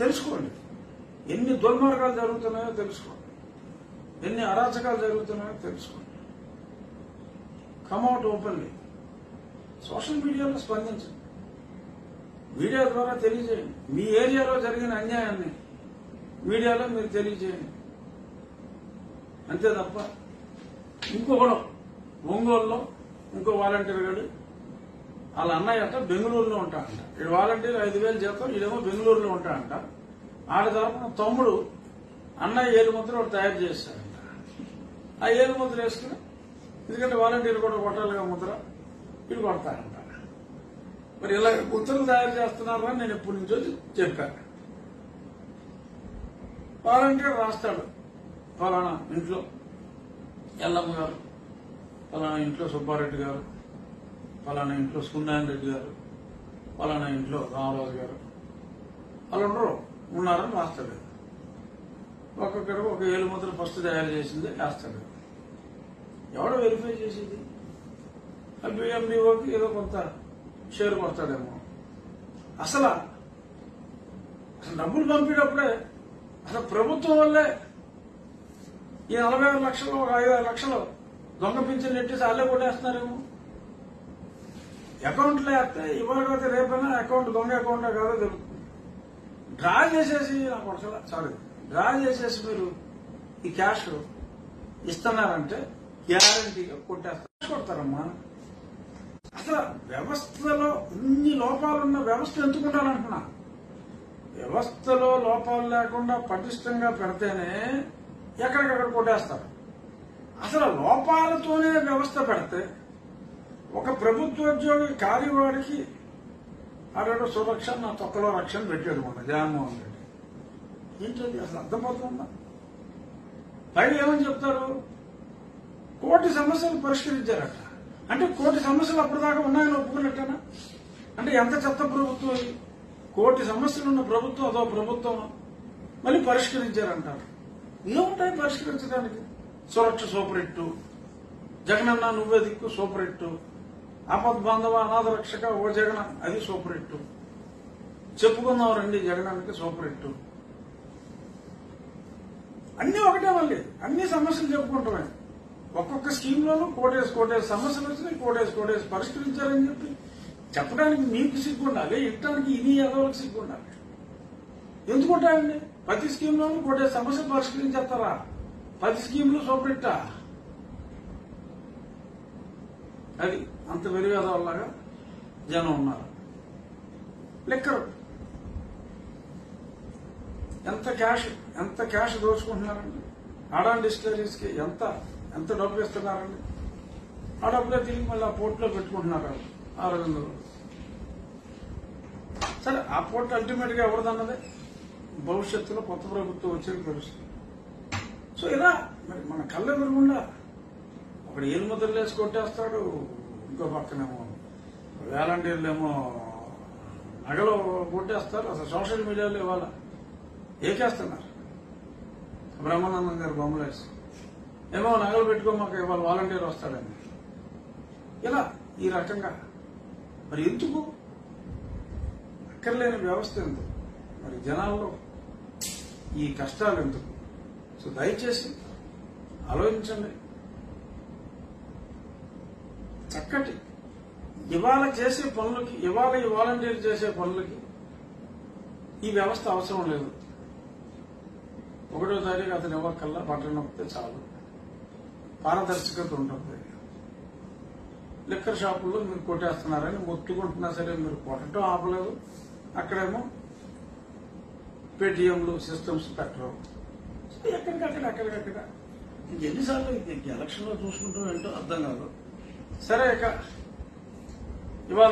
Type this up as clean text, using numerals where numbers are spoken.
తెలుసుకోండి. ఎన్ని దుర్మార్గాలు జరుగుతున్నాయో తెలుసుకోండి, ఎన్ని అరాచకాలు జరుగుతున్నాయో తెలుసుకోండి. Come out openly. సోషల్ మీడియాలో స్పందించండి, మీడియా ద్వారా తెలియజేయండి. మీ ఏరియాలో జరిగిన అన్యాయాన్ని మీడియాలో మీరు తెలియజేయండి. అంతే తప్ప ఇంకొకడు ఒంగోలులో ఇంకో వాలంటీర్ గారు వాళ్ళ అన్నయ్య అంట బెంగళూరులో ఉంటాడంట. ఇక్కడ వాలంటీర్ 5,000 జీతం, ఈడేమో బెంగళూరులో ఉంటాడంట. ఆడ తరపున తమ్ముడు అన్నయ్య ఏలుముద్ర ఒకటి తయారు చేస్తాడంట. ఆ ఏలుముద్ర వేసుకుని, ఎందుకంటే వాలంటీర్ కూడా కొట్టాలిగా ముద్ర, ఇటు కొడతాడంట. మరి ఇలా ముద్రలు తయారు చేస్తున్నారని నేను ఎప్పటి నుంచో చెప్పాను. వాలంటీర్ రాస్తాడు, ఫలానా ఇంట్లో ఎల్లమ్మ గారు, ఫలానా ఇంట్లో సుబ్బారెడ్డి గారు, ఫలానా ఇంట్లో సున్నారాయణ రెడ్డి గారు, ఫలానా ఇంట్లో రామరాజు గారు, వాళ్ళు ఉండరు, ఉన్నారని రాస్తాడు. ఒక్కొక్కడికి ఒక ఏలుముద్ర ఫస్ట్ తయారు చేసింది వేస్తాడు. ఎవడో వెరిఫై చేసేది? బిఎండిఓకి ఏదో కొంత షేర్ కొడతాడేమో. అసలు డబ్బులు పంపేటప్పుడే అసలు ప్రభుత్వం వల్లే ఈ 46 లక్షలు, 5 లక్షలు దొంగ పింఛన్ నెట్టేసి వాళ్ళే కొట్టేస్తున్నారేమో. అకౌంట్లో వేస్తే ఇవ్వకపోతే రేపైనా అకౌంట్ దొంగ అకౌంట్ కాదో తెలుస్తుంది. డ్రా చేసేసి డ్రా చేసేసి మీరు ఈ క్యాష్ ఇస్తున్నారంటే గ్యారంటీగా కొడతారమ్మా. అసలు వ్యవస్థలో ఇన్ని లోపాలున్న వ్యవస్థ ఎందుకు ఉండాలంటున్నా? వ్యవస్థలో లోపాలు లేకుండా పటిష్టంగా పెడితేనే ఎక్కడికక్కడ కొట్టేస్తారు. అసలు లోపాలతోనే వ్యవస్థ పెడితే ఒక ప్రభుత్వోద్యోగి కార్యవాడికి ఆడేదో సురక్ష, నా తొక్కలో రక్షణ పెట్టాడు మొన్న జగన్మోహన్ రెడ్డి. ఏంటది అసలు అర్థమవుతుందా? పైన ఏమని చెప్తారు? కోటి సమస్యలు పరిష్కరించారట. అంటే కోటి సమస్యలు అప్పటిదాకా ఉన్నాయని ఒప్పుకున్నట్టేనా? అంటే ఎంత చెత్త ప్రభుత్వం ఇది? కోటి సమస్యలున్న ప్రభుత్వం అదో ప్రభుత్వం మళ్ళీ పరిష్కరించారంటారు. ఏముంటాయి పరిష్కరించడానికి? సురక్ష సూపర్ హిట్, జగనన్న నువ్వే దిక్కు సూపర్ హిట్, ఆపద్బాంధవ అనాథ రక్షక ఓ జగన్ అది సూపర్ హిట్, చెప్పుకుందాం రండి జగనానికి సూపర్ హిట్. అన్ని ఒకటే, మళ్ళీ అన్ని సమస్యలు చెప్పుకుంటామే. ఒక్కొక్క స్కీమ్ లోనూ కోటేసి సమస్యలు వచ్చినాయి, కోటేసి పరిష్కరించారని చెప్పి చెప్పడానికి మీకు సిగ్గుండాలి, ఇట్టడానికి ఇన్ని ఎదవలకు సిగ్గుండాలి. ఎందుకుంటాయండి? ప్రతి స్కీమ్ లోనూ కోటేసి సమస్యలు పరిష్కరించేస్తారా? ప్రతి స్కీమ్ లో సూపర్ హిట్టా? అది అంత వెలివేదవల్లాగా జనం ఉన్నారు. లెక్కరు ఎంత క్యాష్ దోచుకుంటున్నారండి. అడాన్ డిస్టిలరీస్ కి ఎంత డబ్బు ఇస్తున్నారండి. ఆ డబ్బులే తిరిగి మళ్ళీ ఆ పోర్టులో పెట్టుకుంటున్నారు 600. సరే, ఆ పోర్టు అల్టిమేట్ గా ఎవరిదన్నదే భవిష్యత్తులో కొత్త ప్రభుత్వం వచ్చేది తెలుస్తుంది. సో ఇలా మరి మన కళ్ళ ఎదురుగుండా ఒకడు ఏలుముద్రలు వేసి కొట్టేస్తాడు, ఇంకో పక్కనేమో వాలంటీర్లేమో నగలు కొట్టేస్తారు. అసలు సోషల్ మీడియాలో ఇవాళ ఏకేస్తున్నారు. బ్రహ్మానందం గారు బొమ్మలు వేసి ఏమో నగలు పెట్టుకోమాక ఇవాళ వాలంటీర్ వస్తాడని. ఇలా ఈ రకంగా మరి ఎందుకు? అక్కర్లేని వ్యవస్థ ఎందుకు? మరి జనాల్లో ఈ కష్టాలు ఎందుకు? సో దయచేసి ఆలోచించండి. చక్కటి ఇవాళ చేసే పనులకి, ఇవాళ ఈ వాలంటీర్ చేసే పనులకి ఈ వ్యవస్థ అవసరం లేదు. 1వ తారీఖు అతను ఇవ్వకల్లా బట్టలు నొక్కితే చాలు. పారదర్శకత ఉంటుంది. లిక్కర్ షాపుల్లో మీరు కొట్టేస్తున్నారని మొత్తుకుంటున్నా సరే మీరు కొట్టడం ఆపలేదు. అక్కడేమో పేటీఎంలు సిస్టమ్స్ పెట్టరు. ఎక్కడికక్కడ ఎన్నిసార్లు ఎలక్షన్ లో చూసుకుంటూ ఏంటో అర్థం కాదు. సరే, ఇక ఇవాళ